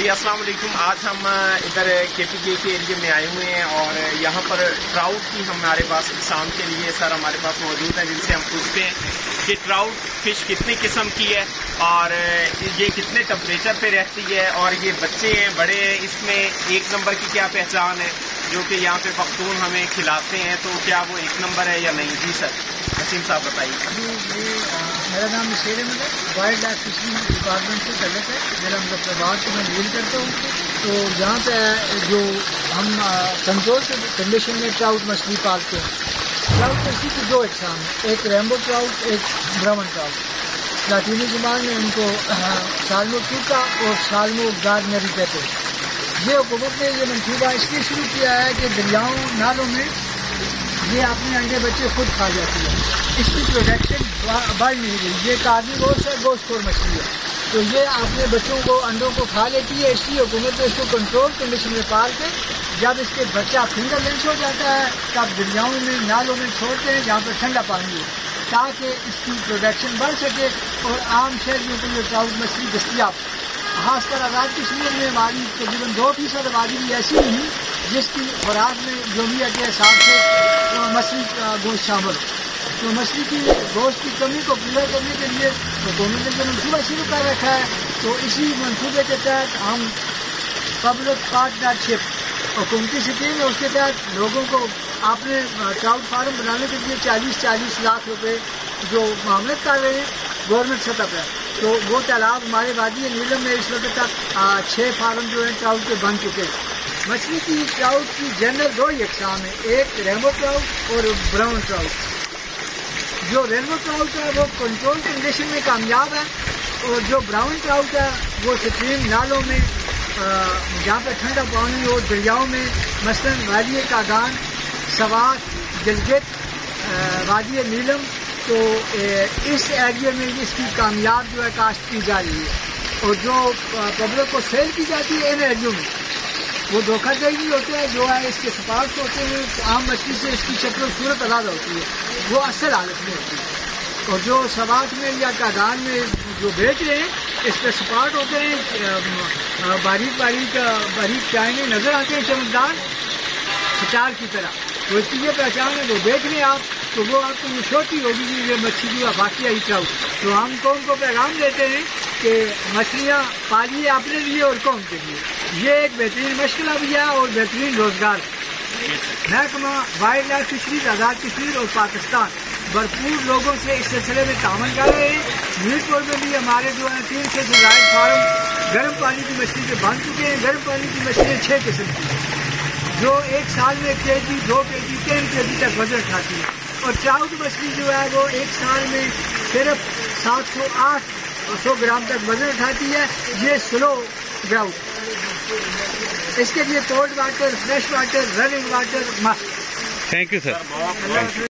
جی السلام علیکم. آج ہم ادھر کے پی کے ایریے میں آئے ہوئے ہیں اور یہاں پر ٹراؤٹ کی ہمارے پاس اقسام کے لیے سر ہمارے پاس موجود ہیں جن سے ہم پوچھتے ہیں کہ ٹراؤٹ فش کتنی قسم کی ہے اور یہ کتنے ٹمپریچر پہ رہتی ہے اور یہ بچے ہیں بڑے ہیں, اس میں ایک نمبر کی کیا پہچان ہے جو کہ یہاں پہ پختون ہمیں کھلاتے ہیں, تو کیا وہ ایک نمبر ہے یا نہیں؟ جی سر وسیم صاحب بتائیے. میرا نام مشیر احمد ہے, وائلڈ لائف فشری ڈپارٹمنٹ سے تعلق ہے. میرا مظفرآباد کو میں ڈیل کرتا ہوں. تو یہاں پہ جو ہم کنٹرول کنڈیشن میں ٹراؤٹ مچھلی پالتے ہیں. ٹراؤٹ مچھلی کی دو اقسام ہیں, ایک ریمبو ٹراؤٹ, ایک براؤن ٹراؤٹ. لاطینی زبان میں ان کو سالمو ٹوکا اور سالمو گارڈنری کہتے ہیں. یہ حکومت نے یہ منصوبہ اس لیے شروع کیا ہے کہ دریاؤں نالوں میں یہ اپنے انڈے بچے خود کھا جاتی ہے, اس کی پروڈکشن بڑھ نہیں رہی. یہ کارنی گوشت ہے, گوشت خور مچھلی ہے, تو یہ اپنے بچوں کو انڈوں کو کھا لیتی ہے. اس لیے حکومت نے اس کو کنٹرول کنڈیشن میں پال کے جب اس کے بچہ فنگر لینس ہو جاتا ہے تب دریاؤں میں نالوں میں چھوڑتے ہیں جہاں پر ٹھنڈا پانی ہو, تاکہ اس کی پروڈکشن بڑھ سکے اور عام شہریوں کو یہ ٹراؤٹ مچھلی دستیاب. خاص کر آزاد کشمیر میں ہماری تقریباً 2% آبادی بھی ایسی نہیں جس کی خوراک میں یومیہ کے حساب سے مچھلی کا گوشت شامل ہو. تو مچھلی کی گوشت کی کمی کو پورا کرنے کے لیے حکومت نے جو منصوبہ شروع کر رکھا ہے, تو اسی منصوبے کے تحت ہم پبلک پارٹنرشپ حکومتی اسکیم ہے, اس کے تحت لوگوں کو اپنے ٹراؤٹ فارم بنانے کے لیے 40 لاکھ روپے جو معاملت کر رہے ہیں گورنمنٹ سطح پہ. تو وہ تالاب ہمارے وادی نیلم میں اس وقت تک 6 فارم جو ہیں ٹراؤٹ کے بن چکے ہیں. مچھلی کی ٹراؤٹ کی جنرل 2 ہی اقسام ہیں, ایک ریمبو ٹراؤٹ اور براؤن ٹراؤٹ. جو ریمبو ٹراؤٹ ہے وہ کنٹرول کنڈیشن میں کامیاب ہے, اور جو براؤن ٹراؤٹ ہے وہ سٹریم نالوں میں جہاں پہ ٹھنڈا پانی ہو, دریاؤں میں مثلاً وادی کاغان, سوات, گلگت, وادی نیلم, تو اس ایریا میں اس کی کامیاب جو ہے کاشت کی جا رہی ہے. اور جو پبلک کو سیل کی جاتی ہے ان ایریوں میں وہ دھوکہ دہی ہوتے ہیں, جو ہے اس کے سپارٹس ہوتے ہیں عام مچھلی سے اس کی شکل و صورت علیحدہ ہوتی ہے, وہ اصل حالت میں ہوتی ہے. اور جو سوات میں یا کاغان میں جو بیچ رہے ہیں اس پہ سپارٹ ہوتے ہیں, باریک چائنے نظر آتے ہیں چمکدار سٹار کی طرح. تو اس کی یہ پہچان ہے, وہ دیکھ لیں آپ تو وہ آپ کو یہ چھوٹی ہوگی کہ یہ مچھلی جو ہے واقعی ہی ٹراؤٹ. تو ہم قوم کو پیغام دیتے ہیں کہ مچھلیاں پالیے اپنے لیے اور قوم کے لیے. یہ ایک بہترین مشغلہ بھی ہے اور بہترین روزگار. محکمہ wildlife fisheries Azad Kashmir اور پاکستان بھرپور لوگوں سے اس سلسلے میں تعاون کر رہے ہیں. میٹ پور میں بھی ہمارے جو ہیں 3 سے زائد فارم گرم پانی کی مچھلی کے بن چکے ہیں. گرم پانی کی مچھلیاں 6 قسم کی جو ایک سال میں 1 kg, 2 kg, 10 kg تک وزن اٹھاتی ہے. اور ٹراؤٹ مچھلی جو ہے وہ ایک سال میں صرف 700-800 گرام تک وزن اٹھاتی ہے. یہ سلو گراؤٹ. اس کے لیے cold water, fresh water, running water must. Thank you sir.